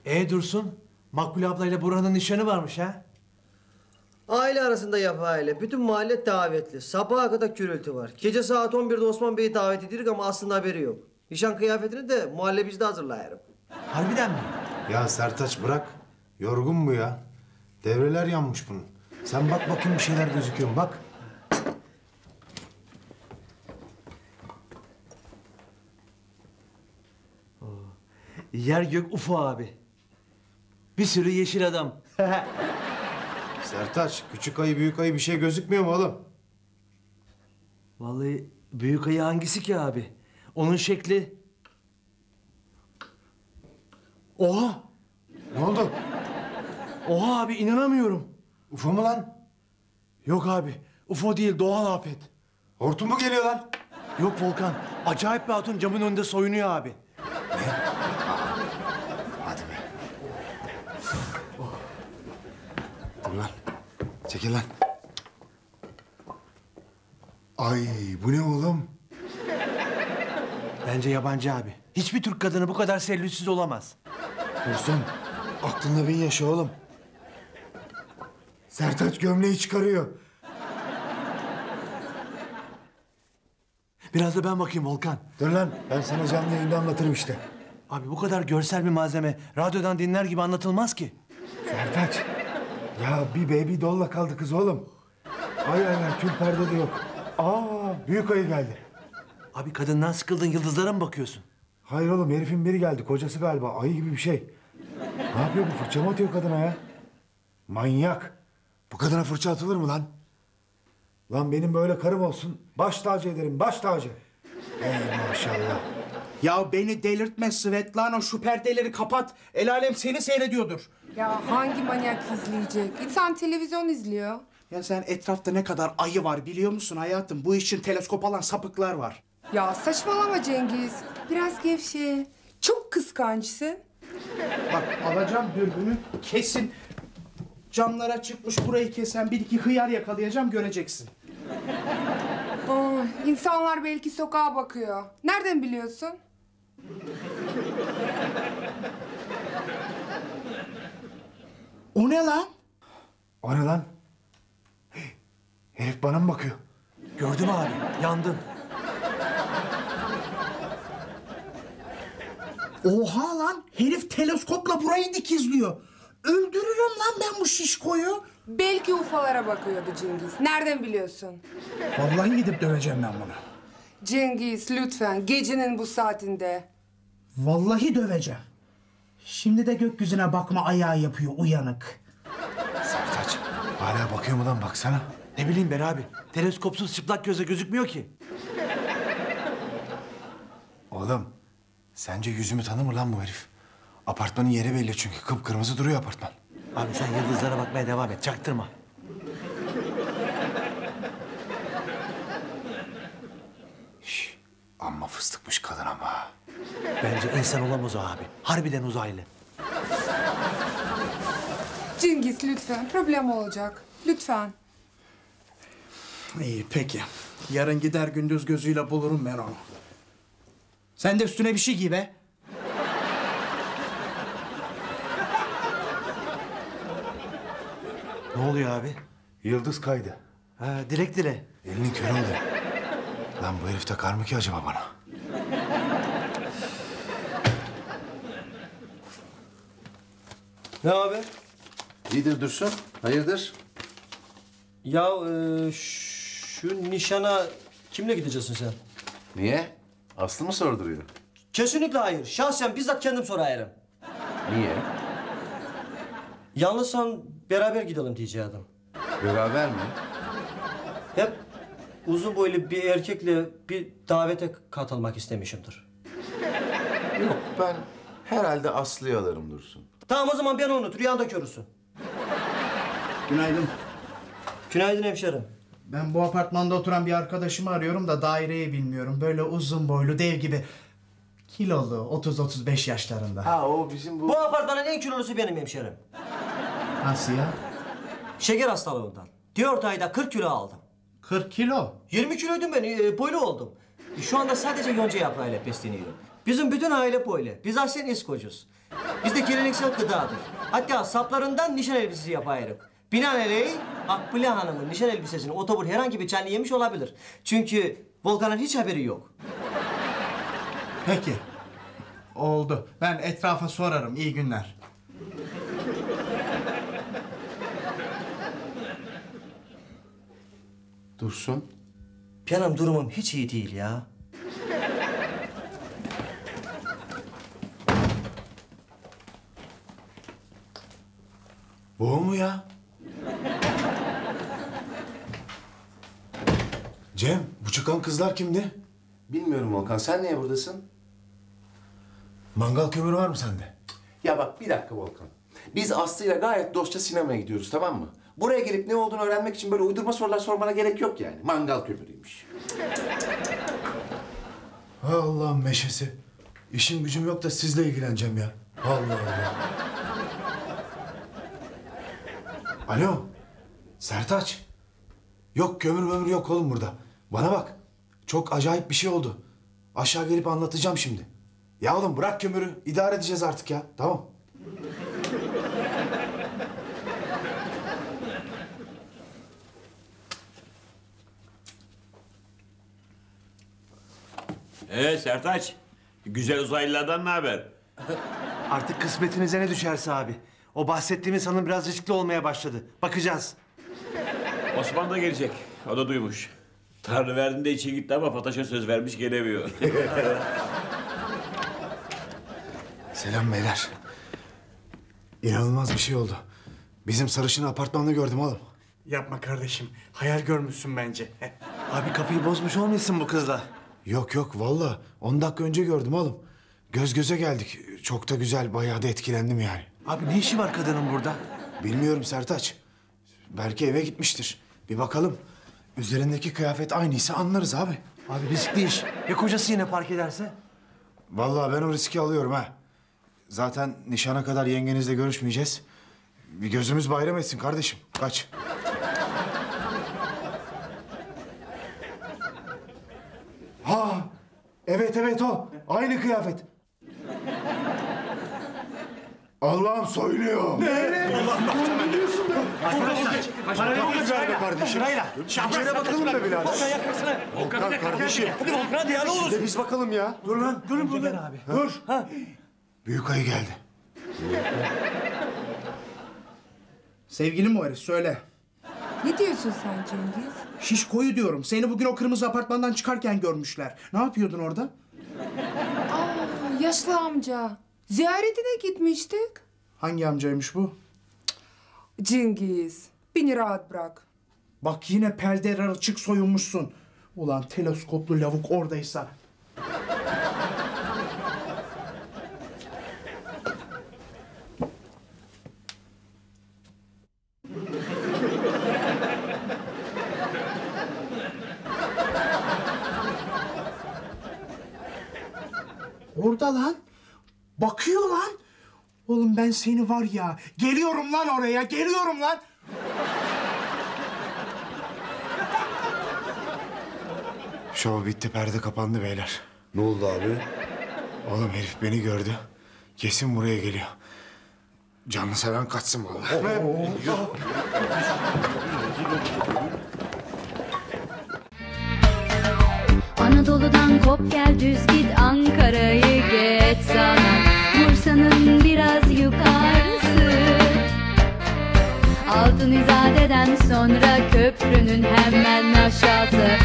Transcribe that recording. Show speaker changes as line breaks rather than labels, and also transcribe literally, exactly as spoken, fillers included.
E Dursun, Makbule ablayla Burhan'ın nişanı varmış ha?
Aile arasında yap aile. Bütün mahalle davetli. Sabaha kadar gürültü var. Gece saat on birde Osman Bey'i davet ediyoruz ama aslında haberi yok. Nişan kıyafetini de muhallebicide hazırlayarım.
Harbiden mi?
Ya Sertaç bırak. Yorgun bu ya. Devreler yanmış bunun. Sen bak bakayım bir şeyler gözüküyor mu? Bak.
Yer gök ufu abi. Bir sürü yeşil adam.
Sertaç, küçük ayı büyük ayı bir şey gözükmüyor mu oğlum?
Vallahi büyük ayı hangisi ki abi? Onun şekli... Oha!
Ne oldu?
Oha abi inanamıyorum.
U F O mu lan?
Yok abi. U F O değil doğal afet.
Hortum mu geliyor lan?
Yok Volkan. Acayip bir hatun camın önünde soyunuyor abi.
Hadi be. Dur lan. Çekil lan. Ay bu ne oğlum?
Bence yabancı abi. Hiçbir Türk kadını bu kadar sellütsüz olamaz.
Dursun. Aklında bin yaşa oğlum. Sertaç gömleği çıkarıyor.
Biraz da ben bakayım Volkan.
Dur lan. Ben sana canlı yayında anlatırım işte.
Abi bu kadar görsel bir malzeme radyodan dinler gibi anlatılmaz ki.
Sertaç. Ya bir baby doll'la kaldı kız oğlum. Ay ay ay tül perde de yok. Aa büyük ayı geldi.
Abi kadından sıkıldın yıldızlara mı bakıyorsun?
Hayır oğlum herifin biri geldi. Kocası galiba ayı gibi bir şey. Ne yapıyor bu? Fırça mı atıyor kadına ya? Manyak. Bu kadına fırça atılır mı lan? Lan benim böyle karım olsun. Baş tacı ederim baş tacı. Ey maşallah.
Ya beni delirtme Svetlana, şu perdeleri kapat. El alem seni seyrediyordur.
Ya hangi manyak izleyecek? İnsan televizyon izliyor.
Ya sen etrafta ne kadar ayı var biliyor musun hayatım? Bu için teleskop alan sapıklar var.
Ya saçmalama Cengiz. Biraz gevşe. Çok kıskançsın.
Bak alacağım dürbünü kesin. Camlara çıkmış burayı kesen bir iki hıyar yakalayacağım göreceksin.
Oh, insanlar belki sokağa bakıyor. Nereden biliyorsun?
O ne lan?
O ne lan? Hey, herif bana mı bakıyor?
Gördüm abi yandın.
Oha lan, herif teleskopla burayı dikizliyor. Öldürürüm lan ben bu şişkoyu.
Belki U F O'lara bakıyordu Cengiz. Nereden biliyorsun?
Vallahi gidip döveceğim ben bunu.
Cengiz lütfen gecenin bu saatinde.
Vallahi döveceğim. Şimdi de gökyüzüne bakma ayağı yapıyor uyanık.
Sertaç hala bakıyor mu lan baksana.
Ne bileyim ben abi. Teleskopsuz çıplak göze gözükmüyor ki.
Oğlum sence yüzümü tanır mı lan bu herif? Apartmanın yeri belli çünkü kıpkırmızı duruyor apartman.
Abi sen yıldızlara bakmaya devam et. Çaktırma.
Şş, amma fıstıkmış kadın ama.
Bence insan olamaz o abi. Harbiden uzaylı.
Cengiz lütfen problem olacak. Lütfen.
İyi peki. Yarın gider gündüz gözüyle bulurum ben onu. Sen de üstüne bir şey giy be.
Ne oluyor abi?
Yıldız kaydı.
Ha, dilek dile.
Elinin körü oldu. Lan bu herif takar mı ki acaba bana?
Ne haber?
İyidir Dursun. Hayırdır?
Ya e, şu nişana kimle gideceksin sen?
Niye? Aslı mı sorduruyor?
Kesinlikle hayır. Şahsen bizzat kendim sorarım.
Niye?
Yalnızsan beraber gidelim diyecektim.
Beraber mi?
Hep uzun boylu bir erkekle bir davete katılmak istemişimdir.
Yok ben herhalde Aslı'yı alırım Dursun.
Tamam o zaman ben unut. Rüyanda görürsün.
Günaydın.
Günaydın hemşerim.
Ben bu apartmanda oturan bir arkadaşımı arıyorum da daireyi bilmiyorum. Böyle uzun boylu dev gibi. Kilolu, otuz otuz beş yaşlarında.
Ha o bizim bu...
Bu apartmanın en kilolusu benim hemşerim.
Nasıl ya?
Şeker hastalığından. Dört ayda kırk kilo aldım.
kırk kilo.
yirmi kiloydum ben, e, boylu oldum. E, Şu anda sadece yonca yaprağıyla besleniyorum. Bizim bütün aile böyle. Biz aslen İskoçuz. Bizde geleneksel gıdadır. Hatta saplarından nişan elbisesi yaparız. Binaenaleyh Akbile Hanım'ın nişan elbisesini otobur herhangi bir canlı yemiş olabilir. Çünkü Volkan'ın hiç haberi yok.
Peki. Oldu. Ben etrafa sorarım. İyi günler.
Dursun.
Benim durumum hiç iyi değil ya.
Bu o mu ya? Cem, bu çıkan kızlar kimdi?
Bilmiyorum Volkan, sen niye buradasın?
Mangal kömürü var mı sende?
Ya bak bir dakika Volkan. Biz Aslı'yla gayet dostça sinemaya gidiyoruz, tamam mı? Buraya gelip ne olduğunu öğrenmek için böyle uydurma sorular sormana gerek yok yani. Mangal kömürüymüş.
Allah'ın meşesi. İşim gücüm yok da sizle ilgileneceğim ya. Allah Allah. Alo, Sertaç. Yok kömür mömür yok oğlum burada. Bana bak, çok acayip bir şey oldu. Aşağı gelip anlatacağım şimdi. Ya oğlum bırak kömürü, idare edeceğiz artık ya, tamam.
Ee Sertaç, güzel uzaylılardan ne haber?
Artık kısmetinize ne düşerse abi. O bahsettiğimiz hanım biraz riskli olmaya başladı. Bakacağız.
Osman da gelecek, o da duymuş. Tanrı verdiğinde için gitti ama Fataş'a söz vermiş gelemiyor.
Selam beyler. İnanılmaz bir şey oldu. Bizim sarışını apartmanda gördüm oğlum.
Yapma kardeşim. Hayal görmüşsün bence.
Abi kafayı bozmuş olmayasın bu kızla.
Yok yok vallahi on dakika önce gördüm oğlum. Göz göze geldik. Çok da güzel, bayağı da etkilendim yani.
Abi ne işi var kadının burada?
Bilmiyorum Sertaç. Belki eve gitmiştir. Bir bakalım. Üzerindeki kıyafet aynıysa anlarız abi.
Abi riskli iş. Ya kocası yine fark ederse?
Vallahi ben o riski alıyorum ha. Zaten nişana kadar yengenizle görüşmeyeceğiz. Bir gözümüz bayram etsin kardeşim. Kaç. Ha! Evet evet o. Aynı kıyafet. Allah'ım soyluyor. kardeşim. İçeri bakalım da birader. Volkan kardeşim.
Hadi Volkan hadi ya ne olur.
Biz bakalım ya.
Dur lan. Durun durun. abi.
Dur. Büyük ayı geldi.
Sevgilin mi o herif? Söyle.
Ne diyorsun sen Cengiz?
Şişko'yu diyorum. Seni bugün o kırmızı apartmandan çıkarken görmüşler. Ne yapıyordun orada?
Aa, yaşlı amca. Ziyaretine gitmiştik.
Hangi amcaymış bu?
Cengiz, beni rahat bırak.
Bak yine pelder açık soyunmuşsun. Ulan teleskoplu lavuk oradaysa. Orada lan. Bakıyor lan. Oğlum ben seni var ya. Geliyorum lan oraya. Geliyorum lan.
Şov bitti, perde kapandı beyler.
Ne oldu abi?
Oğlum herif beni gördü. Kesin buraya geliyor. Canlı seven kaçsın vallahi.
Anadolu'dan kop gel düz git Ankara'yı geç sana Bursa'nın biraz yukarısı Altın İzade'den sonra köprünün hemen aşağısı